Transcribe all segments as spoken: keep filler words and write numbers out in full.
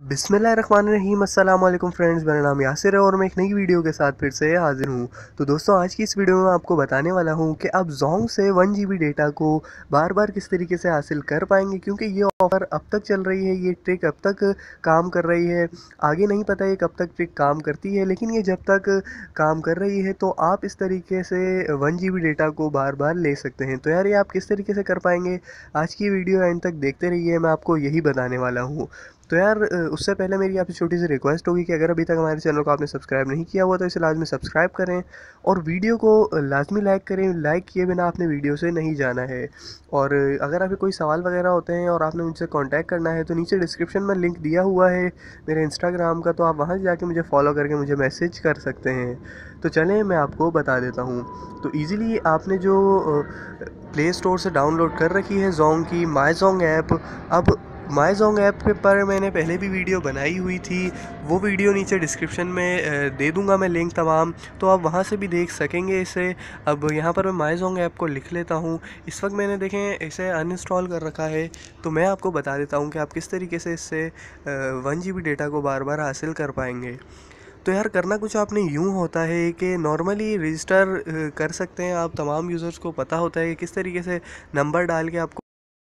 बिस्मिल्लाहिर्रहमानिर्रहीम अस्सलाम वालेकुम फ्रेंड्स, मेरा नाम यासिर है और मैं एक नई वीडियो के साथ फिर से हाज़िर हूँ। तो दोस्तों, आज की इस वीडियो में आपको बताने वाला हूँ कि आप ज़ोंग से वन जी बी डेटा को बार बार किस तरीके से हासिल कर पाएंगे, क्योंकि ये ऑफ़र अब तक चल रही है, ये ट्रिक अब तक काम कर रही है। आगे नहीं पता ये कब तक ट्रिक काम करती है, लेकिन ये जब तक काम कर रही है तो आप इस तरीके से वन जी बी डेटा को बार बार ले सकते हैं। तो यार, ये आप किस तरीके से कर पाएंगे, आज की वीडियो एंड तक देखते रहिए, मैं आपको यही बताने वाला हूँ। तो यार, अ, उससे पहले मेरी आपसे छोटी सी रिक्वेस्ट होगी कि अगर अभी तक हमारे चैनल को आपने सब्सक्राइब नहीं किया हुआ तो इसे लाजमी सब्सक्राइब करें और वीडियो को लाजमी लाइक करें। लाइक किए बिना आपने वीडियो से नहीं जाना है। और अ, अगर आपके कोई सवाल वगैरह होते हैं और आपने मुझसे कांटेक्ट करना है तो नीचे डिस्क्रिप्शन में लिंक दिया हुआ है मेरे इंस्टाग्राम का, तो आप वहाँ जाके मुझे फॉलो करके मुझे मैसेज कर सकते हैं। तो चलें, मैं आपको बता देता हूँ। तो ईज़िली आपने जो प्ले स्टोर से डाउनलोड कर रखी है ज़ोंग की माई ज़ोंग ऐप। अब माई ज़ोंग ऐप के पर मैंने पहले भी वीडियो बनाई हुई थी, वो वीडियो नीचे डिस्क्रिप्शन में अ, दे दूंगा मैं लिंक तमाम, तो आप वहां से भी देख सकेंगे इसे। अब यहाँ पर मैं माई ज़ोंग ऐप को लिख लेता हूँ। इस वक्त मैंने देखें इसे अनइंस्टॉल कर रखा है, तो मैं आपको बता देता हूँ कि आप किस तरीके से इससे वन जी बी डेटा को बार बार हासिल कर पाएंगे। तो यार, करना कुछ आपने यूँ होता है कि नॉर्मली रजिस्टर कर सकते हैं आप, तमाम यूज़र्स को पता होता है कि किस तरीके से नंबर डाल के आपको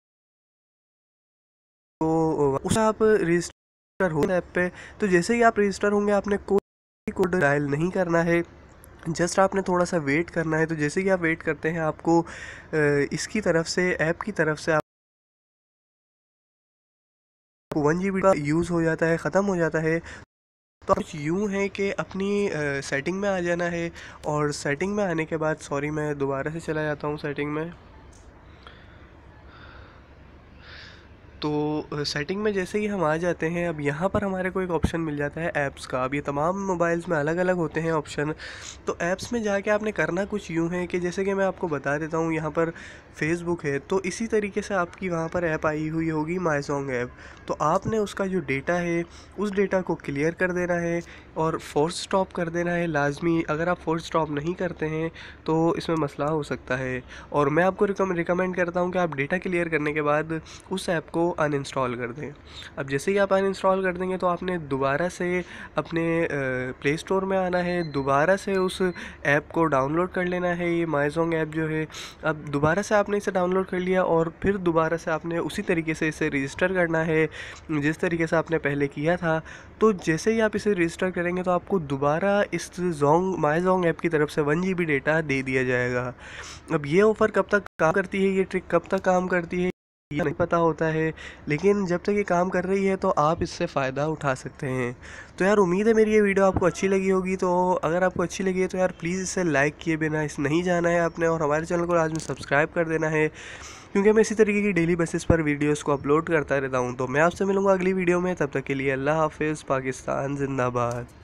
उसे आप रजिस्टर हो ऐप पे। तो जैसे ही आप रजिस्टर होंगे, आपने कोई कोड डायल नहीं करना है, जस्ट आपने थोड़ा सा वेट करना है। तो जैसे ही आप वेट करते हैं, आपको इसकी तरफ से, ऐप की तरफ से आपको वन जी बी का यूज़ हो जाता है, ख़त्म हो जाता है। तो कुछ यूँ है कि अपनी सेटिंग में आ जाना है, और सेटिंग में आने के बाद, सॉरी मैं दोबारा से चला जाता हूँ सेटिंग में। तो सेटिंग में जैसे ही हम आ जाते हैं, अब यहाँ पर हमारे को एक ऑप्शन मिल जाता है ऐप्स का। अब ये तमाम मोबाइल्स में अलग अलग होते हैं ऑप्शन। तो ऐप्स में जाके आपने करना कुछ यूँ है कि जैसे कि मैं आपको बता देता हूँ, यहाँ पर फेसबुक है, तो इसी तरीके से आपकी वहाँ पर ऐप आई हुई होगी माई ज़ोंग ऐप। तो आपने उसका जो डेटा है, उस डेटा को क्लियर कर देना है और फोर्स स्टॉप कर देना है लाजमी। अगर आप फोर्स स्टॉप नहीं करते हैं तो इसमें मसला हो सकता है, और मैं आपको रिकमेंड करता हूँ कि आप डेटा क्लियर करने के बाद उस ऐप को अनइंस्टॉल कर दें। अब जैसे ही आप अनइंस्टॉल कर देंगे, तो आपने दोबारा से अपने प्ले स्टोर में आना है, दोबारा से उस ऐप को डाउनलोड कर लेना है, ये माई ज़ोंग ऐप जो है। अब दोबारा से आपने इसे डाउनलोड कर लिया और फिर दोबारा से आपने उसी तरीके से इसे रजिस्टर करना है जिस तरीके से आपने पहले किया था। तो जैसे ही आप इसे रजिस्टर करेंगे, तो आपको दोबारा इस ज़ोंग माई ज़ोंग ऐप की तरफ से वन जी बी डेटा दे दिया जाएगा। अब ये ऑफ़र कब तक काम करती है, ये ट्रिक कब तक काम करती है, ये नहीं पता होता है, लेकिन जब तक ये काम कर रही है तो आप इससे फ़ायदा उठा सकते हैं। तो यार, उम्मीद है मेरी ये वीडियो आपको अच्छी लगी होगी। तो अगर आपको अच्छी लगी है तो यार, प्लीज़ इसे लाइक किए बिना इस नहीं जाना है आपने, और हमारे चैनल को लाजमी सब्सक्राइब कर देना है, क्योंकि मैं इसी तरीके की डेली बेसिस पर वीडियोज़ को अपलोड करता रहता हूँ। तो मैं आपसे मिलूँगा अगली वीडियो में, तब तक के लिए अल्लाह हाफिज़। पाकिस्तान जिंदाबाद।